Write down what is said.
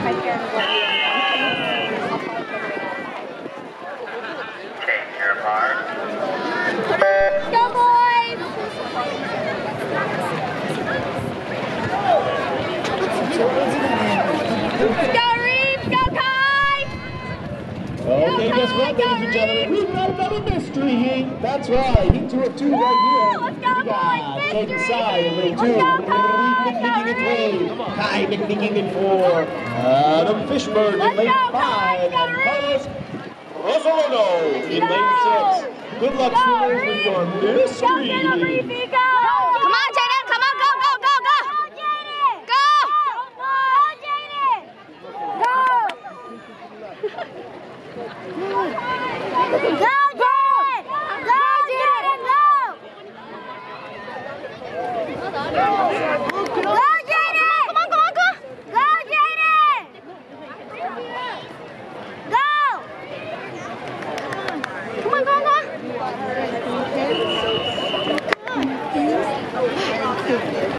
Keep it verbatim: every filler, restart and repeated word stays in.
Change your mark. Go, boys! Go, Reeves! Go, Kai! Okay, guess what, ladies and gentlemen? We've got another mystery heat. That's right, heat two of two right here. Let's go, We got boys! Jake Mystery! Sai in lane two. Let's go, Kai! Making its way. Kai McNicking in four. Adam Fishburne in Let's lane go, five. Kai! And Carlos Rosolano in lane six. Good luck, Go, swimmers, with your mystery Go, heat. Reeves! Go! Come on, Jada!